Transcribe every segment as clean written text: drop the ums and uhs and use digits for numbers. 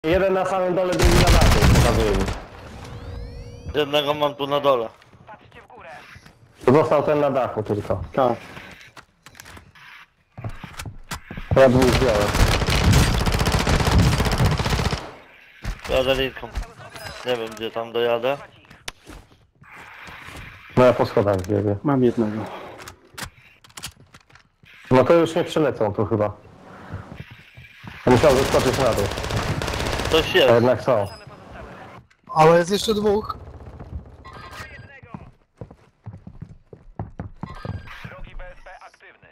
Jeden na samym dole, drugi na dachu, pokazuję mi. Jednego mam tu na dole. Patrzcie w górę. Został ten na dachu tylko. Tak. Ja dwóch wziąłem. Jadę linką. Nie wiem gdzie tam dojadę. No ja po schodach biegę. Mam jednego. No to już nie przylecą tu chyba. Musiał zeskoczyć na dół. Coś A jest. jednak są. Ale jest jeszcze dwóch. Drogi BSP aktywny.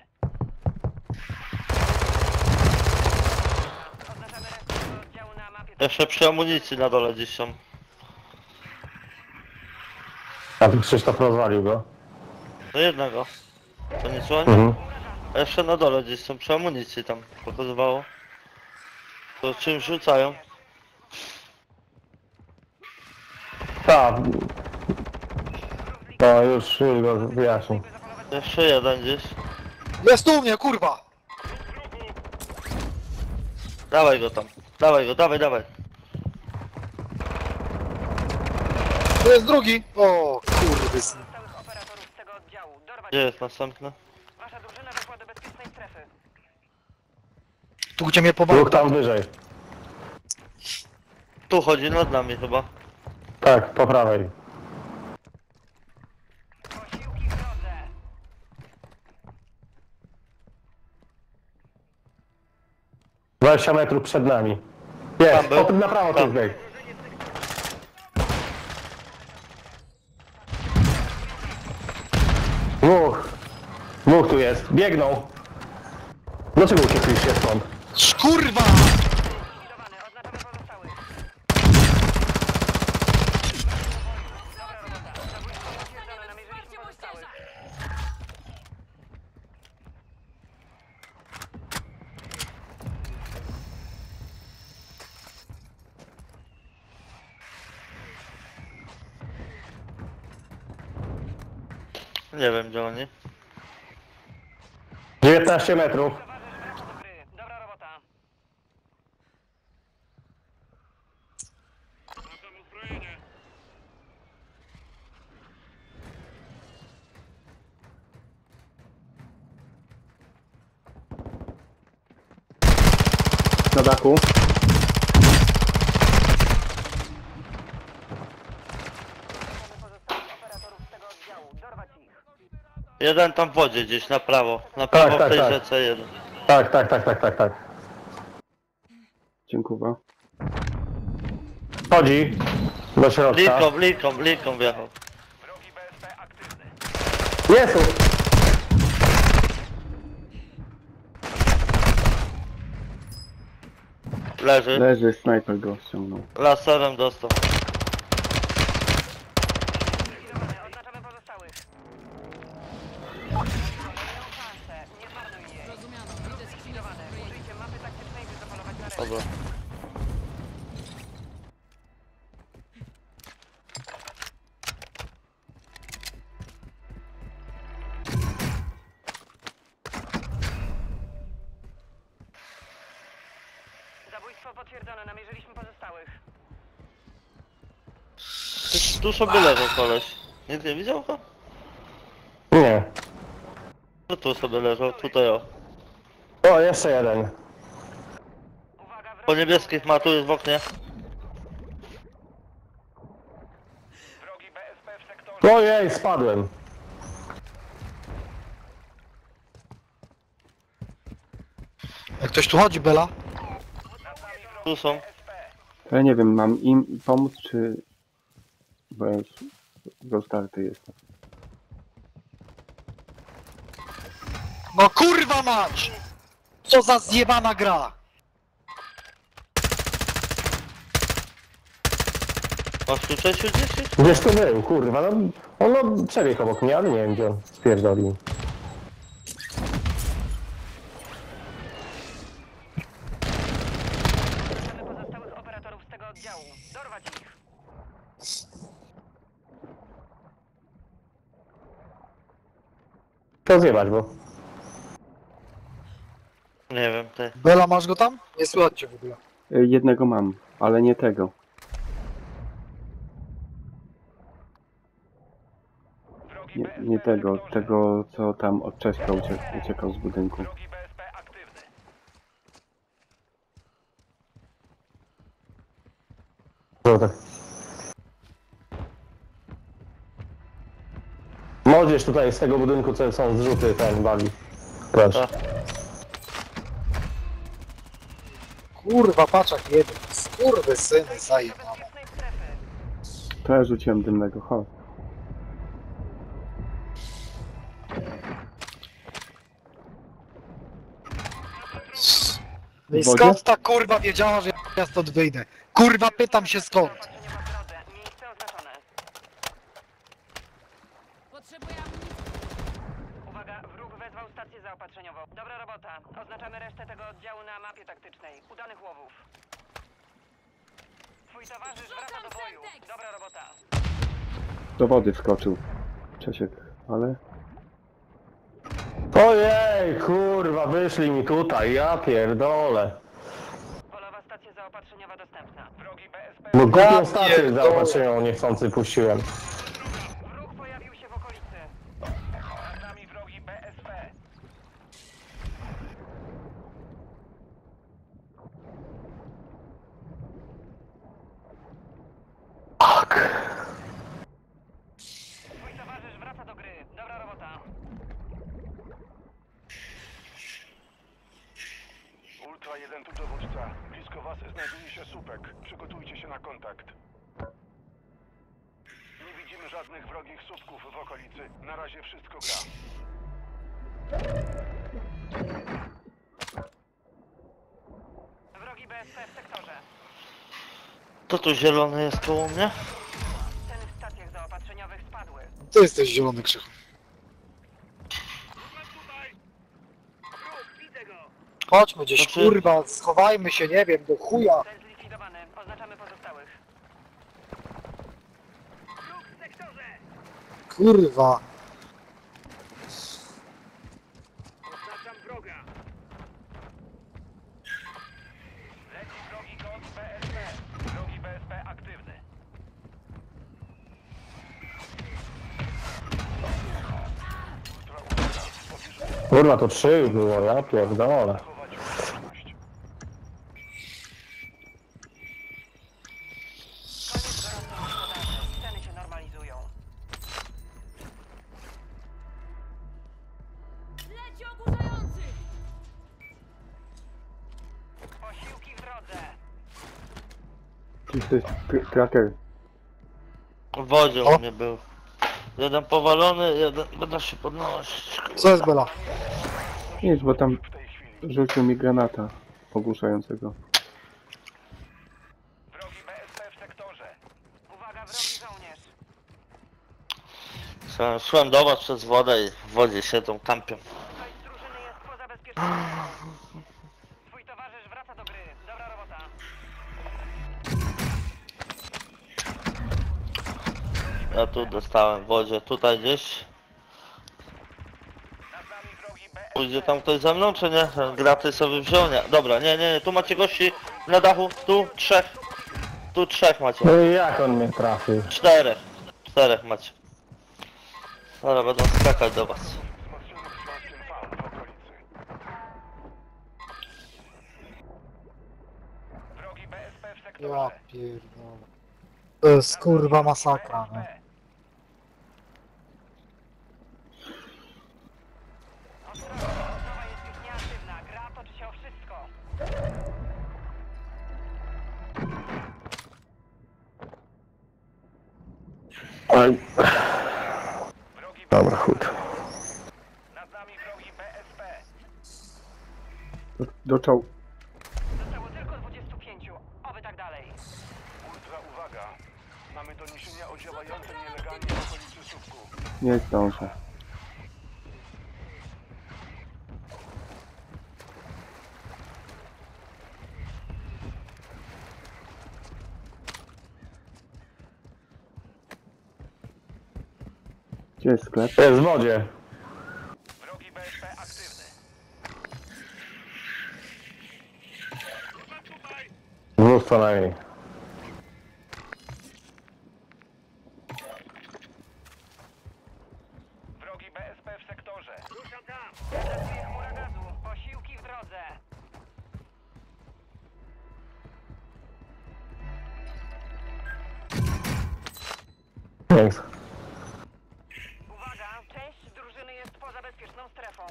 Oznaczamy resztę oddziału na mapie. Jeszcze przy amunicji na dole gdzieś są. A tu Krzysztof rozwalił go. Do jednego. To nie słoń? Mhm. A jeszcze na dole gdzieś są przy amunicji tam pokazywało. To czym rzucają? Tak. No już go wyjaśnił. Jeszcze jeden gdzieś. Jest u mnie, kurwa! Dawaj go tam. Dawaj go, dawaj, dawaj. Tu jest drugi! O, kurwy syn. Stałych operatorów z tego oddziału. Dorwać Gdzie jest następny? Wasza drużyna wyszła do bezpiecznej strefy. Tu gdzie mnie pobawił. Dwóch tam wyżej. Tu chodzi nad nami chyba. Tak, po prawej. Posiłki w drodze. — 20 metrów przed nami. Tam Jest, był? po tym na prawo to Tam. jest bieg. Dwóch tu jest, biegną. Dlaczego uciekliście stąd? Kurwa! Zlikwidowany. Oznaczamy pozostałych. Dobra robota. Zabójstwo potwierdzone. Namierzyliśmy pozostałych. Nie wiem gdzie oni. 19 metrów. Towarzysz weszł do gry. Dobra robota. Na dachu. Pozostałych operatorów z tego oddziału. Dorwać ich. Jeden tam w wodzie gdzieś na prawo. Na prawo tak, w tej tak. rzece jeden. Tak. Dziękuję. Chodzi do środka. Linką wjechał. Drogi BSP aktywny. Jezu! Leży. Leży, snajper go ściągnął. Laserem dostał. Zlikwidowany. Oznaczamy pozostałych. Kolejną szansę. Nie zmarnuj jej. Zlikwidowane. Użyjcie mapy taktycznej, by zapolować na resztę. Dobra. Zabójstwo potwierdzone. Namierzyliśmy pozostałych. Tu sobie leżał koleś. Nikt nie widział go? Nie. No tu sobie leżał, tutaj o. O, jeszcze jeden. Uwaga, Po niebieskich ma, tu jest w oknie. wrogi BSP w sektorze. Ojej, spadłem. Jak ktoś tu chodzi, Bela? Tu są. Ja nie wiem, mam im pomóc, czy... Bo ja już rozdarty jestem. No kurwa mać! Co za zjebana gra! Masz tu Czesiu gdzieś? Gdzieś tu był, kurwa. No, on przebiegł obok mnie, ale nie wiem gdzie on spierdolił. Mamy pozostałych operatorów z tego oddziału. Dorwać ich. To zjebać, bo... Nie wiem, ty. Bela, masz go tam? Nie słychać cię w ogóle. Jednego mam. Ale nie tego. Nie tego. Tego, co tam od Cześka uciekał z budynku. Dobra. Młodzież tutaj z tego budynku, co są zrzuty, ten wali. Proszę. Kurwa, paczak jeden. Skurwysyny zajebane. Bezpiecznej strefy. To ja rzuciłem dymnego, chodź. No i W wodzie? skąd ta kurwa wiedziała, że ja stąd wyjdę? Kurwa, pytam się skąd. Zaopatrzeniowa w drodze. Miejsce oznaczone. Potrzebuję amunicji. Uwaga, wróg wezwał stację zaopatrzeniową. Dobra robota. Oznaczamy resztę tego oddziału na mapie taktycznej. Udanych łowów. Twój towarzysz wraca do boju. Dobra robota. Do wody wskoczył. Czesiek, ale... Ojej, kurwa, wyszli mi tutaj, ja pierdolę. Polowa stacja zaopatrzeniowa dostępna. Wrogi BSP. Bo głupią Ja stację pierdolę. zaopatrzeniową niechcący puściłem. Wróg pojawił się w okolicy. Nad nami wrogi BSP. Twój towarzysz wraca do gry. Dobra robota. Ultra 1 tu dowódca. Blisko was znajduje się słupek. Przygotujcie się na kontakt. Nie widzimy żadnych wrogich słupków w okolicy. Na razie wszystko gra. Wrogi BSP w sektorze. To tu zielony jest koło mnie? Ceny w stacjach zaopatrzeniowych spadły. Ty jesteś zielony, Krzychu. Widzę go. Chodźmy gdzieś, Znaczy- kurwa, schowajmy się, nie wiem, do chuja. Cel zlikwidowany. Oznaczamy pozostałych. Wróg w sektorze. Kurwa. Oznaczam wroga. Leci wrogi kod BSP. Wrogi BSP aktywny. Kurwa, to 3 już było, ja pierdolę. Chować ostrożność. Koniec gorącej gospodarki. Ceny się normalizują. Leci oburzający! Posiłki w drodze. To jest tracker. W wodzie O. u mnie był. Jeden powalony, jeden będę się podnosić. Co jest Bela? Nic, bo tam W tej chwili. rzucił mi granata ogłuszającego. Wrogi BSP w sektorze. Uwaga, wrogi żołnierz. Szłem do was przez wodę i w wodzie siedzą, kampią. Ktoś z drużyny jest poza bezpieczeństwem. Twój towarzysz wraca do gry. Dobra robota. Ja tu dostałem w wodzie, tutaj gdzieś. Nad nami wrogi BSP. Pójdzie tam ktoś ze mną, czy nie? Graty sobie wziął, nie. Dobra, nie, tu macie gości na dachu, tu 3. Tu 3 macie. No i jak on mnie trafił? 4 macie. Dobra, będą skakać do was. Wzmocnionym związkiem fan w okolicy. Wrogi BSP w Ja sektorze. pierdolę. To jest kurwa masakra, nie? Ostrożnie, rozmowa jest już nieaktywna. Gra toczy się o wszystko. Oj, Wrogi dobra, chuj. Nad nami wrogi BSP. Do czoł. Zostało tylko 25. Oby tak dalej. Ultra uwaga. Mamy doniesienia o działającym nielegalnie w okolicy słupku. Nie zdążę. Gdzie jest sklep? Jest w wodzie. Wrogi BSP aktywny. Dwóch co najmniej. Thanks. Uwaga, część drużyny jest poza bezpieczną strefą.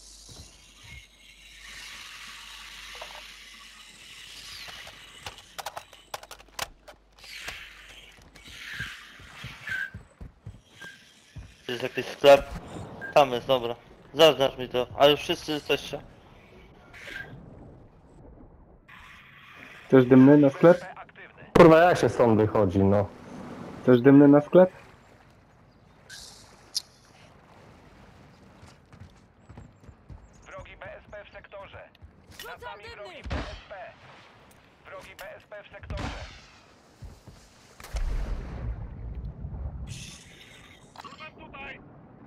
Jest jakiś sklep. Tam jest, dobra. Zaznacz mi to. A już wszyscy jesteście. Chcesz dymny na sklep? Kurwa, jak się stąd wychodzi, no. Chcesz dymny na sklep? Wrogi BSP w sektorze. Nad Rzucam nami wrogi dymny! BSP. Wrogi BSP w sektorze. Tutaj!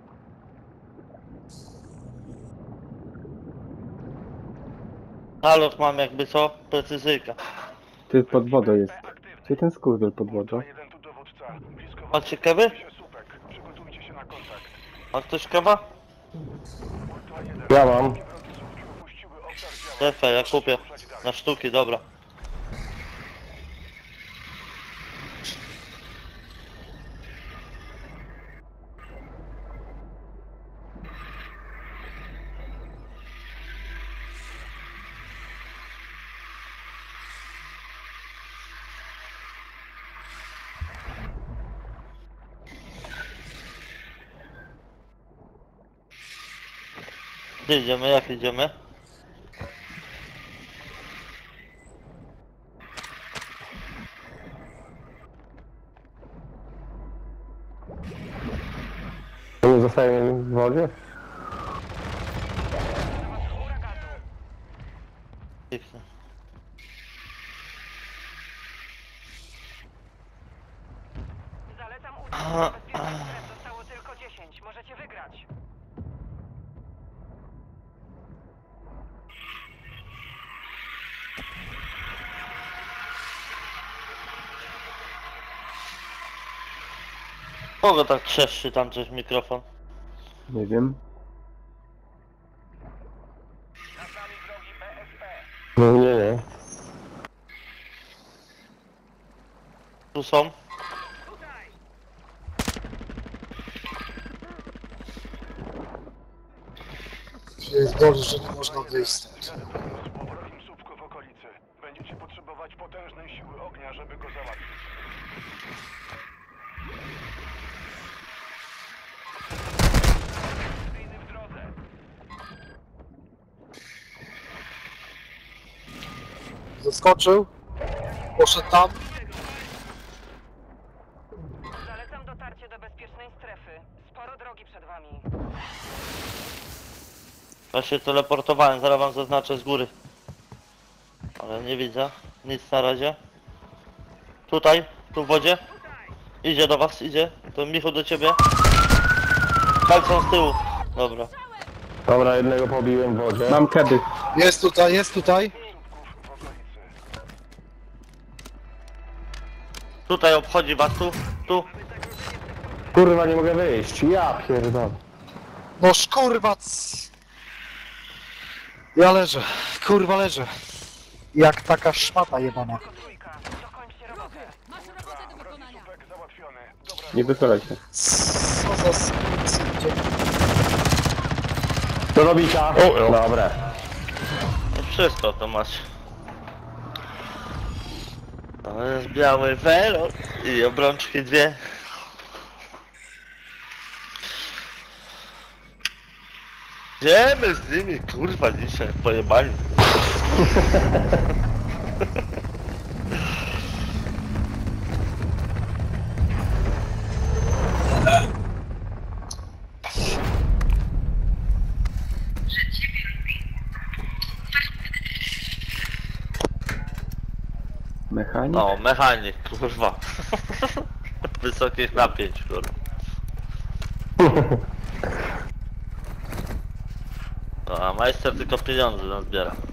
Haloch mam jakby co? Precyzyjka. Ty pod wodą jest. Aktywny. Gdzie ten skurwiel pod wodą? Ultra 1 tu dowódca. Blisko was Macie kawy? znajduje się Supek. Przygotujcie się na kontakt. Ma ktoś kawa? Ultra 1. Ja mam. Wrogie słupki opuściły obszar działań. Szefie, ja kupię. Ruszać dalej. Na sztuki, dobra. Gdzie idziemy? Jak idziemy? To nie zostajemy w wodzie? Pięknie. Zalecam udział. Bezpiecznych stref zostało tylko 10. Możecie wygrać. Kogo tak trzeszczy tam coś w mikrofon? Nie wiem. Nad nami wrogi BSP. No nie. Tu są? Pierdolę, że nie można wyjść stąd. Po wrogim słupku w okolicy. Będziecie potrzebować potężnej siły ognia, żeby go załatwić. Seryjny w drodze. Zaskoczył. Poszedł tam. Zalecam dotarcie do bezpiecznej strefy. Sporo drogi przed wami. Ja się teleportowałem, zaraz wam zaznaczę z góry. Ale nie widzę. Nic na razie. Tutaj, tu w wodzie. Idzie do was, idzie. To Michu do ciebie. Palcą z tyłu. Dobra. Dobra, jednego pobiłem w wodzie. Mam kedy. Jest tutaj, jest tutaj. Słupków w okolicy. Tutaj obchodzi was, tu. Kurwa, nie mogę wyjść. Ja pierdolę. No szkurwa. Ja leżę. Kurwa leżę. Jak taka szmata jebana. Tylko trójka. Dokończcie robotę. Masz robotę do wykonania. Supek załatwiony. Dobra, Nie wychylaj się. Co za skurwysyn. Do robicia. Dobra. No wszystko to masz. To jest biały welon i obrączki dwie. Idziemy z nimi, kurwa, dzisiaj pojebani. Mechanik? No, mechanik, kurwa. Wysokich napięć, kurwa. No, a majster tylko pieniądze nazbiera.